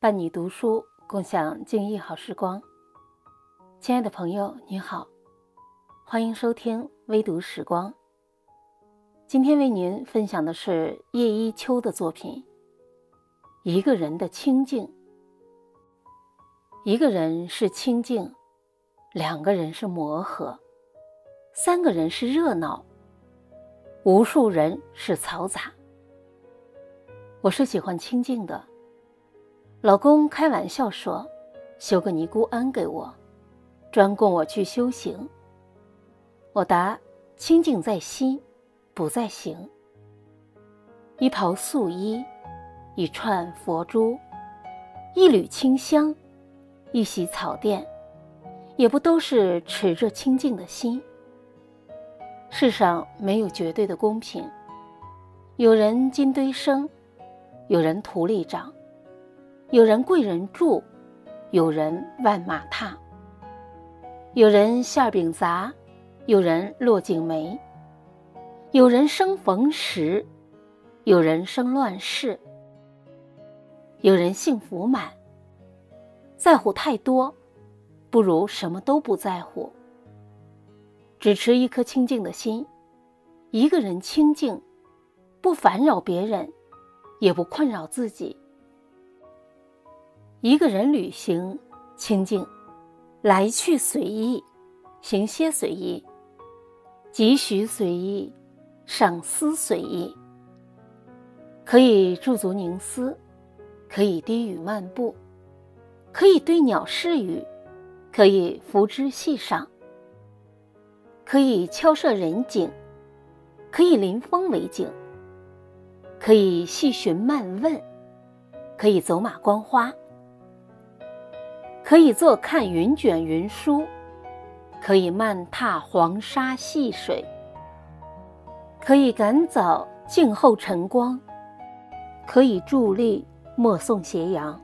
伴你读书，共享静谧好时光。亲爱的朋友，你好，欢迎收听微读时光。今天为您分享的是叶一秋的作品《一个人的清静》。一个人是清静，两个人是磨合，三个人是热闹，无数人是嘈杂。我是喜欢清静的。老公开玩笑说，修个尼姑庵给我，专供我去修行。我答，清静在心，不在形。一袍素衣，一串佛珠，一缕清香，一袭草垫，也不都是持着清静的心。世上没有绝对的公平，有人金堆升，有人土里长，有人贵人助，有人万马踏，有人馅饼杂，有人落井梅，有人生逢时，有人生乱世，有人幸福满。在乎太多，不如什么都不在乎。只持一颗清净的心，一个人清净，不烦扰别人，也不困扰自己。一个人旅行，清静，来去随意，行歇随意，急徐随意，赏思随意。可以驻足凝思，可以低语漫步，可以对鸟示语，可以拂枝细赏，可以敲设人景，可以临风为景，可以细寻慢问，可以走马观花，可以坐看云卷云舒，可以慢踏黄沙细水，可以赶早静候晨光，可以伫立默诵斜阳。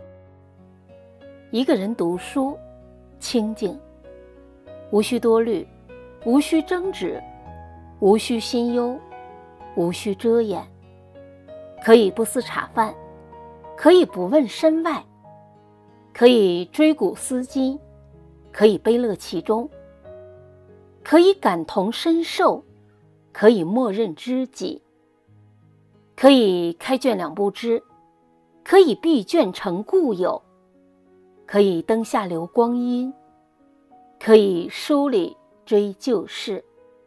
一个人读书，清静，无需多虑，无需争执，无需心忧，无需遮掩，可以不思茶饭，可以不问身外，可以追古思今，可以悲乐其中，可以感同身受，可以默认知己，可以开卷两不知，可以闭卷成故友，可以灯下留光阴，可以书里追旧事。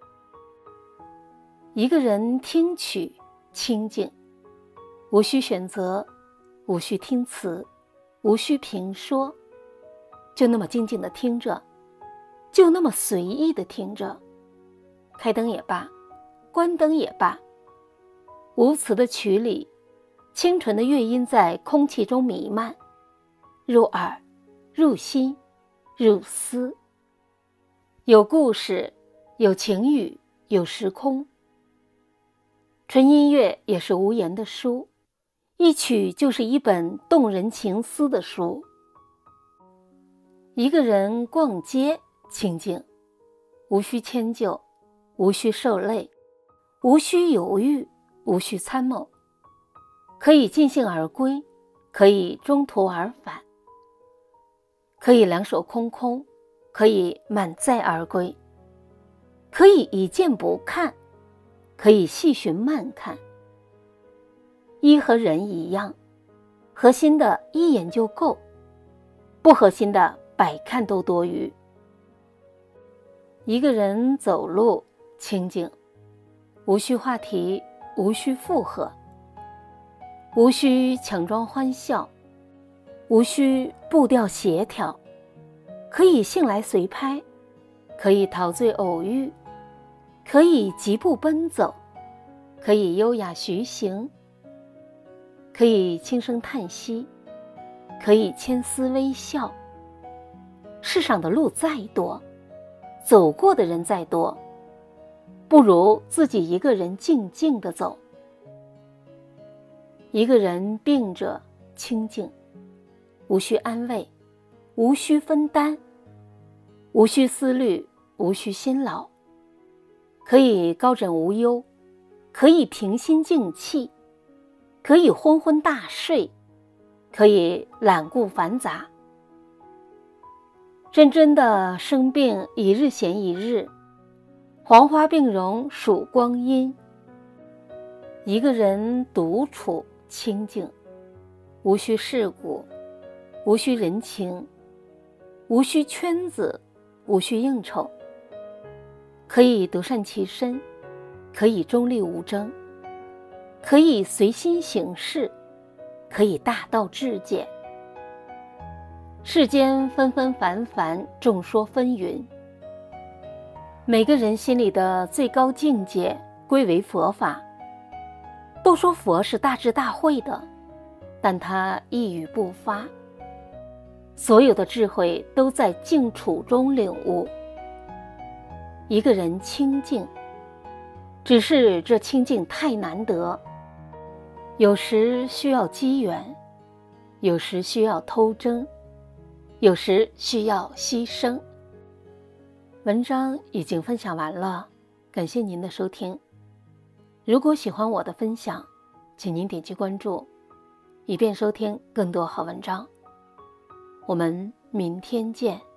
一个人听曲，清静，无需选择，无需听词，无需评说，就那么静静地听着，就那么随意地听着。开灯也罢，关灯也罢，无词的曲里，清纯的乐音在空气中弥漫，入耳，入心，入思。有故事，有情语，有时空。纯音乐也是无言的书，一曲就是一本动人情思的书。一个人逛街，清静，无需迁就，无需受累，无需犹豫，无需参谋，可以尽兴而归，可以中途而返，可以两手空空，可以满载而归，可以一见不看，可以细寻慢看。一和人一样，合心的一眼就够，不合心的百看都多余。一个人走路，清静，无需话题，无需附和，无需强装欢笑，无需步调协调，可以兴来随拍，可以陶醉偶遇，可以疾步奔走，可以优雅徐行，可以轻声叹息，可以牵丝微笑。世上的路再多，走过的人再多，不如自己一个人静静地走。一个人病着，清静，无需安慰，无需分担，无需思虑，无需辛劳，可以高枕无忧，可以平心静气，可以昏昏大睡， 可以揽顾繁杂。真真的生病一日闲一日，黄花病容数光阴。一个人独处清静，无需世故，无需人情，无需圈子，无需应酬，可以独善其身，可以中立无争，可以随心行事，可以大道至简。世间纷纷繁繁，众说纷纭，每个人心里的最高境界归为佛法。都说佛是大智大慧的，但他一语不发，所有的智慧都在静处中领悟。一个人清静，只是这清静太难得，有时需要机缘，有时需要偷争，有时需要牺牲。文章已经分享完了，感谢您的收听。如果喜欢我的分享，请您点击关注，以便收听更多好文章。我们明天见。